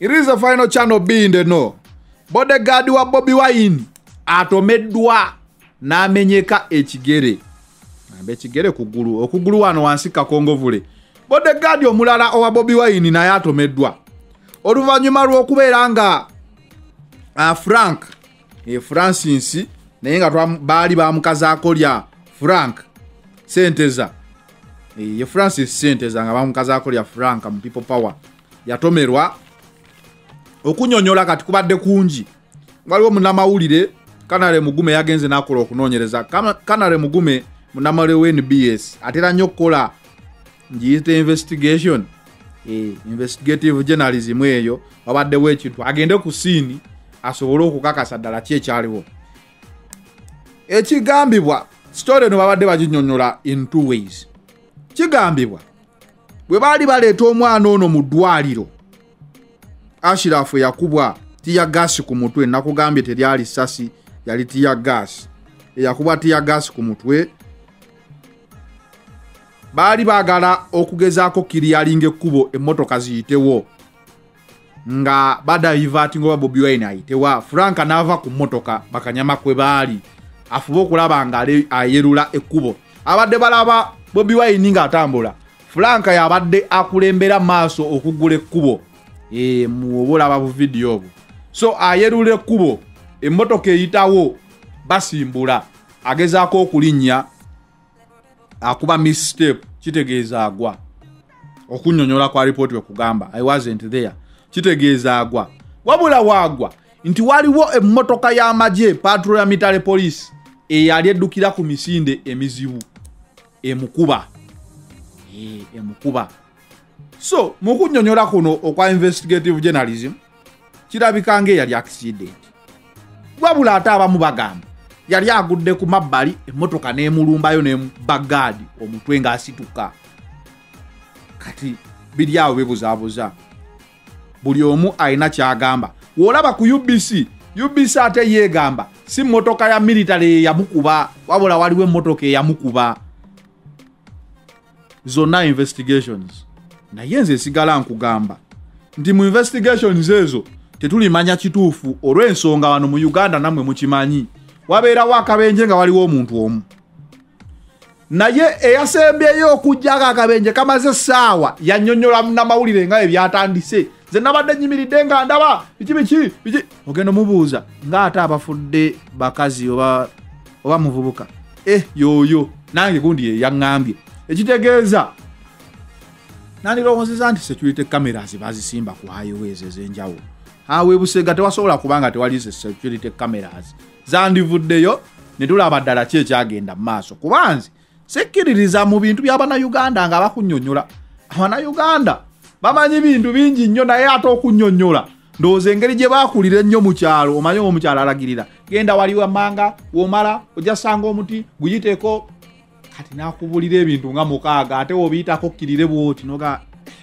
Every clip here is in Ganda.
It is the final channel B in the know. Bodyguard wa Bobi Wine atomeddwa n'amenyeka ekigere. Ekigere kugulu. Okugulu wano wansika kongovule. Bodyguard omulala owa Bobi Wine naye atomeddwa. Oluvannyuma lw'okubeera nga Frank Francis naye nga baali bamukazaako lya Frank Senteza. Ye Francis Senteza nga bamukazaako lya Frank mu People Power. Yatomerwa okunyonyola kati kubadde kungi. Waliwo munnamawulire Kanale Mugume yagenze n'akola okunoonyereza. Kanale Mugume munnamawulire w'NBS atera nnyo okukola ngiyite investigation. Investigative journalism eyo wabaddewo ekintu agende ku siini asobole okukakasa ddala ki ekyaliwo. Ekigambibwa story eno babadde baginyonyola in two ways. Kigambibwa bwe baali baleeta omwana ono mu ddwaliro Ashirafu yakubwa tiya gas ku mutwe, nakugambye teryali sasi yali tiya gas. Yakubwa tiya gas ku mutwe. Baali bagala okugezaako kiriyalinga ekkubo emmotoka ziyitewo nga badayivatinga oba Bobi Wine ayitewa. Frank n'ava ku mmotoka bakanyama kwe baali afuba okulaba nga ayerula ekkubo. Abadde balaba Bobi Wine nga atambula, Frank yabadde akulembera maaso okugula ekkubo. Muobola aba video obwo. So ayerula ekkubo, emmotoka eyitawo basimbula, agezaako okulinnya akuba misstep, kitegeeza agwa. Okunyonyola kwa report we kugamba I wasn't there, kitegeeza agwa. Wabula wagwa nti waliwo emmotoka y'amagye patrol ya Mitale Police eyali eddukira ku misinde emizibu emukuba. Emukuba. So mukunyonyola kuno okwa investigative journalism kirabika nge yali accident. Wabula ate abamu bagamba yali agudde ku mabbali emmotoka n'emulumbayo n'embagadi omutwe ng'asituka. Kati biri awo bebuzaabuza. Buli omu alina kyagamba. Wolaba ku UBC ate yeegamba si mmotoka ya military yamukuba, wabula waliwo emmotoka eyamukuba. Zonna investigations. Naye nze sigala nkugamba nti mu investigations ezo tetulimanya kituufu olw'ensonga wano mu Uganda namwe mukimanyi. Wabeerawo akabenje nga waliwo omuntu omu. Naye eyasembyeyo okujjaga akabenje kamaze essaawa yannyonnyola munnamawulire nga ebyatandise. Nze nabadde nyimiridde nga ndaba biki. Ogenda mubuuza ng'ate abafudde bakazi oba muvubuka. Yoyo nange gundi ye yaŋŋambye. Ekitegeeza nandirowoozeza nti security cameras bazisimba ku highways ez'enjawulo. Hawe Busega tewasobola kubanga tewali security cameras. Zandivuddeyo ne tulaba ddala ki ekyagenda mu maaso. Kubanzi sekiririza mu bintu by'Abannayuganda nga bakunnyonnyola. Abannayuganda bamanyi bintu bingi nnyo naye ate okunnyonnyola ndowooza engeri gye baakulira ennyo mu kyalo. Omanyi omukyalo alagirira genda wali wammanga womala ojja sanga omuti guyiteeko. Kati nakubulira ebintu nga mukaaga ate obiyitako kirire bwoti noga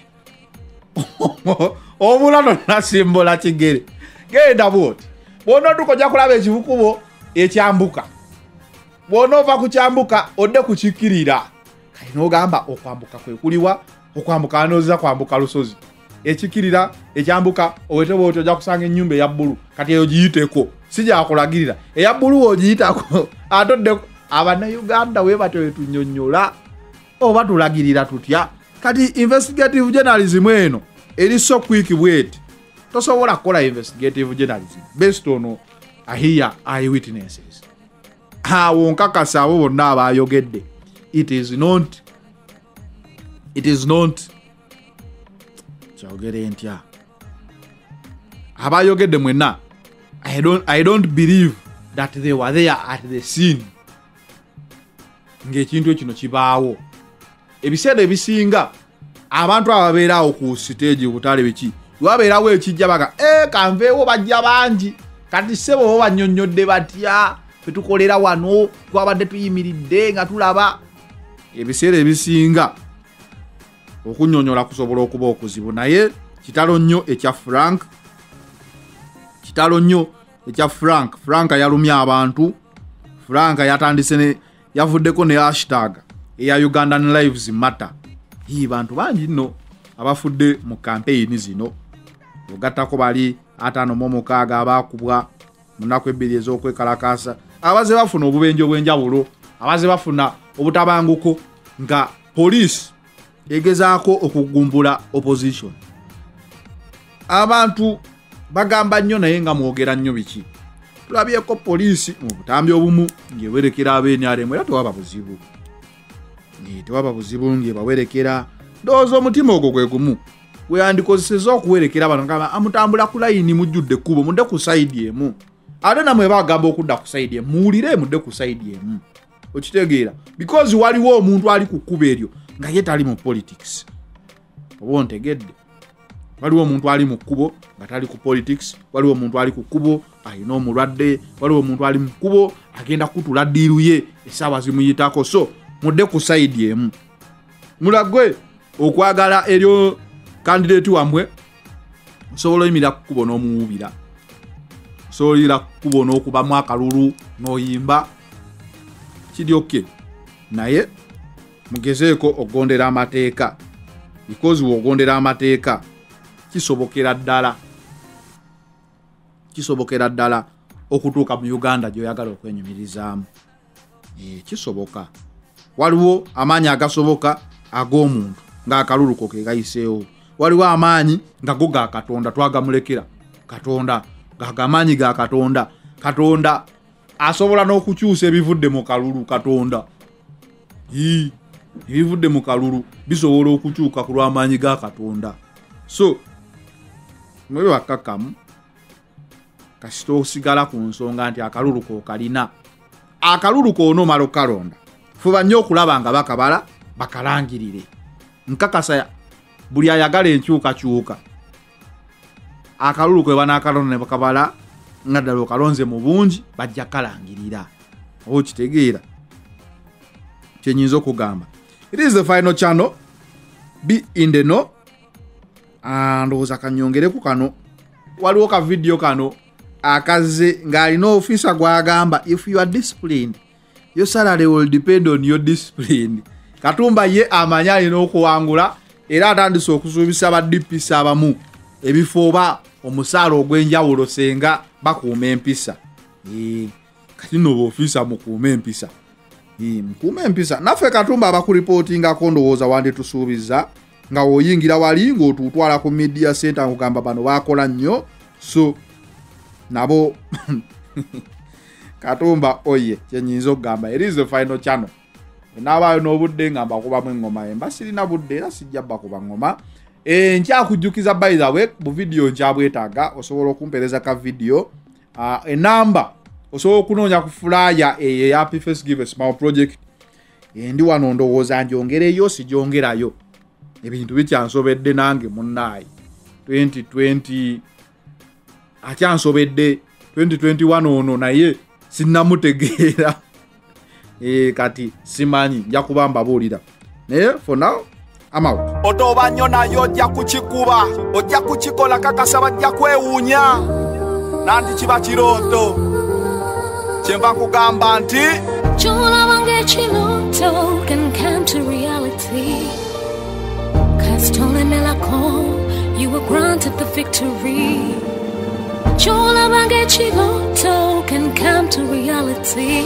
omulano nasimbola kigere genda bwoti. Bw'ono tukojja kulaba ekivukubo ekyambuka, bw'onova ku kyambuka odde kukikirira. Kati n'ogamba okwambuka kwe kuliwa, okwambuka anooza kwambuka lusozi. Ekikirira ekyambuka owete bwoti ojja kusanga ennyumba eya bbulu. Kati eyo giyiteko si gyakulagirira eya bbulu ogiyitako atodde. Abannayuganda we batyo wetunyonnyola oba tulagirira tutya. Kati investigative journalism eno eri so quick bweti tosobola kukola investigative journalism based on hear eyewitnesses. Awo nkakasa abo bonna abayogedde it is not kyogere ntya abayogedde mwenna I don't believe that they were there at the scene. Ng'ekintu ekino kibaawo. Ebiseera ebisinga abantu ababeerawo ku stage butale biki wabeerawo ekijja baga kanveewo bajja bangi kati ssebo bo bannyonnyodde batya fetukolera wano twabadde tuyimiridde nga tulaba. Ebiseera ebisinga okunnyonnyola kusobola okuba okuzibu naye kitalo nnyo ekya Frank yalumya abantu. Frank yatandise yavuddeko ne hashtag eya Ugandan Lives Matter. Bantu bangi nno abafudde mu campaign zino. ogattako bali 56 abakubwa mu nnaku 2 ez'okwekalakaasa abaze bafuna obubenje obw'enjawulo abaze bafuna obutabanguko nga poliisi egezaako okugumbula opposition. Abantu bagamba nnyo naye nga mwogera nnyo biki. Tulabyeko poliisi mu butambi obumu ng'ewerekera ab'NRM era tewaba buzibu. Tewaba buzibu ng'ebawerekera. Ndowooza omutima ogwo gwe gumu weyandikozeseza okuwerekera bano nga amutambula ku layini mujjudde ekkubo mudde ku sayidi emu. Ate namwe bagamba okudda ku sayidi emu muwulire mudde ku sayidi emu. Okitegeera because waliwo omuntu ali ku kkubo eryo nga ye tali mu politics. Oba ontegedde. Waliwo omuntu ali mu kkubo nga tali ku politics, waliwo omuntu ali ku kkubo alina omulwadde, waliwo omuntu ali mu kkubo agenda kutula ddiiru ye essaawa zimuyitako. So mudde ku sayidi emu. Mulagwe okwagala eryo candidate wamwe osobola oyimira ku kkubo n'omuwubira. Osobola ku kkubo n'okubamu akalulu n'oyimba. Kiri okay. Naye mugezeeko okugondera amateeka. Because wogondera amateeka kisobokera ddala okutuuka mu Uganda gy'oyagala okwenyumirizaamu. Kisoboka. Waliwo amaanyi agasoboka ag'omuntu ng'akaluluko ke gayiseewo. Waliwo amaanyi nga go ga Katonda twagamulekera Katonda g'amaanyi ga Katonda. Katonda asobola n'okukyusa ebivudde mu kalulu Katonda. Ebivudde mu kalulu bisobola okukyuka ku lw'amaanyi ga Katonda. So mwe bakakamu kasito osigala ku nsonga nti akaluluko kalina. Akaluluko onomala okalonda. Fuba nnyo okulaba nga bakabala bakalangirire. Nkakasa buli ayagala enkyukakyuka. Akaluluko banaakalonda ne bakabala nga ddala okalonze mu bungi bajja kalangirira. Okitegeera kyenyinza okugamba. It is the final channel. Be in the know. Ndowooza kanyongereku kano. Waliwo ka video kano akaze ng'alina officer gw'agamba if you are disciplined your salary will depend on your discipline. Katumba ye amanya alina okuwangula era atandise okusuubisa ba DPS abamu ebifo oba omusaala ogw'enjawulo senga bakuuma empisa. Kati no officer mukuuma empisa. Mukuuma empisa. Naffe Katumba abakuripootingako ndowooza wandi tusuubiza nga oyingira wali ng'otutwala ku media center ngugamba bano bakola nnyo. So nabo Katumba oye kyenyinza okugamba. It is the final channel. Nabaayo n'obudde nga mbakubamu engoma emba sirina budde era sijja bakuba ngoma. Nkyakujjukiza by the way mu video nkyabwetaaga osobola okumpereza ka video. Enamba osobola okunoonya ku flyer eya Happy Face Give a Smile project. Ndi wano ndowooza njongereyo sigyongerayo. Ebintu bikyansobedde nange munnaayi 2020 akyansobedde 2021 ono naye sinnamutegeera. Kati simanyi nja kuba mbabuulira naye for now I'm out. Otoba nnyo nayo ojja kukikuba ojja kukikola kakasa bajja kwewuunya nanti kiba kirooto kyemba nkugamba nti kyolabanga ekirooto can come to reality. You were granted the victory. Kyolabanga ekirooto can come to reality.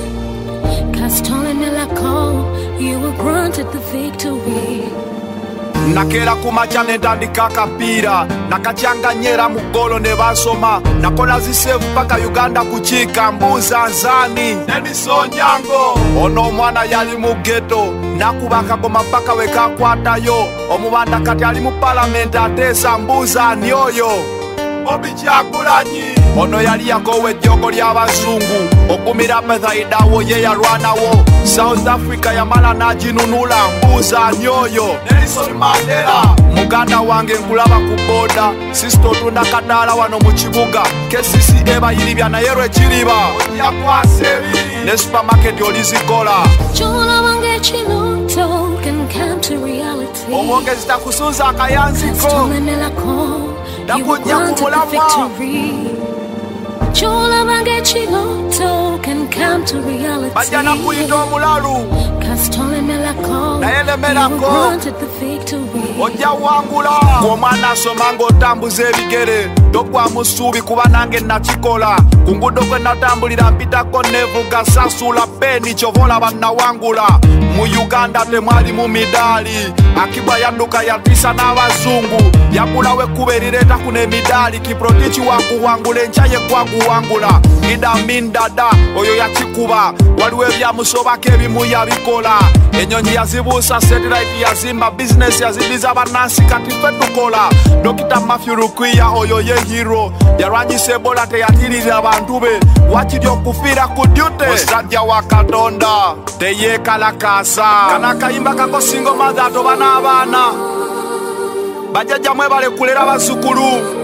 You were granted the victory. Nakera kumacha netandika akapiira nakakyanganyera mu golo ne basoma nakola zisevu paka Uganda kuchika mbuza nzani nemisonyango ono omwana yali mu ghetto nakuba akagoma paka wekakwatayo omubanda kati ali mu parliament atesa mbuza ni oyo Obichagulanyi ono yali yakowe ejjogo ly'abazungu okumira Bethaidawo ye yalwanawo South Africa yamala n'aginunula mbuuza nyoyo Nelson Mandela muganda wange nkulaba ku boda sisito otunda kadaala wano mu kibuga KCC ebayiribya naye lwekiriba ojja kwasa ebiri ne supermarket olizikola kyolabanga ekirooto can come to reality. omwongezi takusunza akayanziko You were granted the victory. Kyolabanga ekirooto can come to reality. bajja nakuyita omulalu Kasitole melako naelemerako granted the victory. ojja wangula ng'omwana asoma ng'otambuza ebigere togwa musuubi kuba nange nakikola ku ngudo kwe natambulira mpitako nevuga sasula peni kyova olaba nawangula mu uganda temwali mu midaali akibwa yadduka yatisa n'abazungu yagulawo ekkuba erireeta kuno emidaali kiprotiki wakuwangula enkya ye gwaguwangula idamin dada oyo yakikuba waliwo ebyamusobako ebimu yabikola enyonyi yazibuusa satellite yazimba bizinesi yazidiza bannansi kati ffe tukola dokita Matthew Rukwiya oyo ye hero yalwanyisa ebola teyatirira abantu be wakiri okufiira ku dyute musajja wa katonda teyeekalakaasa kana kayimba kako singo maze atoba n'abaana bajjajja mwebale kulera bazzukulu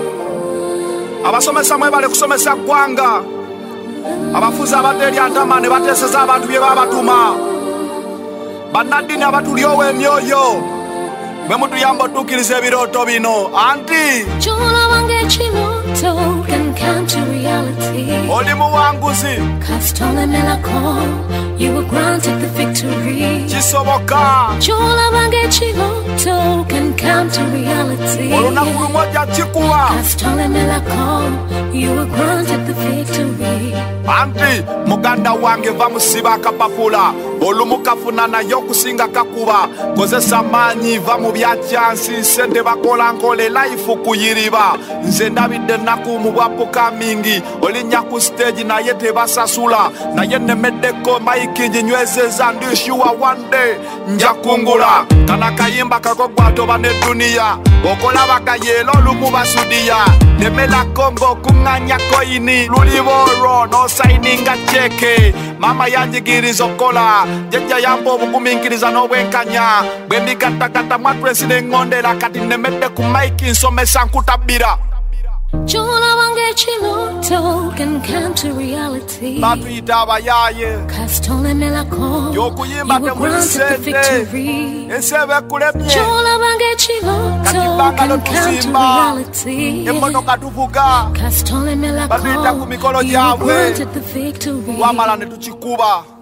abasomesa mwebale kusomesa ggwanga abafuzi abateerya ntama ne bateeseza abantu bye babatuma bannaddiini abatulyowo emyoyo bwe mutuyamba otuukiriza ebirooto bino anti Kyolaba ng'ekirooto can come to reality. oli muwanguzi Kasitolemerako, you were granted the victory. kisoboka Kyolaba ng'ekirooto can come to reality. olunaku lumu ojja kikuwa Kasitolemerako, you were granted the victory. anti muganda wange va musiba akapapula olumu kafuna naye okusinga kakuba kozesa maanyi va mu byakyansi sente bakola nkole life kuyiriba nze ndabidde ennaku mu bwapukamingi olinnya ku stage naye tebasasula naye nemeddeko maiki njinywezeza ndishuwa one day nja kungula kana kayimba kako gwatoba ne duniya okolabagayeera olumu basudiya nemelako ng'okuŋŋanya koyini luliboolwo n'osayininga ceke mama yanjigiriza okukola jjajja yampa obugumiikiriza n'obwenkanya bwe mbigattagatta mwatulesi n'eŋŋondera kati nemedde ku maiki nsomesa nkutabbira Kyolaba ng'ekirooto can come to reality. batuyita abayaaye Kasitolemerako, y'okuyimba you were temuli granted the sente victory. ensi eba ekulemye Kyolaba ng'ekirooto Kati bangalo can come to tuzimba reality. emmotoka tuvuga Kasitolemerako, batuyita ku mikolo you were gyabwe granted the victory. wamala ne tukikuba